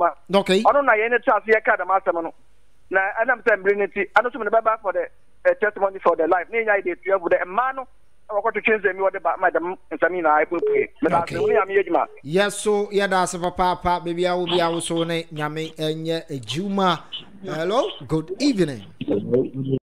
Juma. Okay. I don't know any chance here can master man. Now and I'm saying bring it and also the back for the testimony for the life. Near idea to have the man I want to change them what about madam Samina I will pay. But yes, so yeah, that's a papa, baby. I will be also Nyame and Juma. Hello, good evening.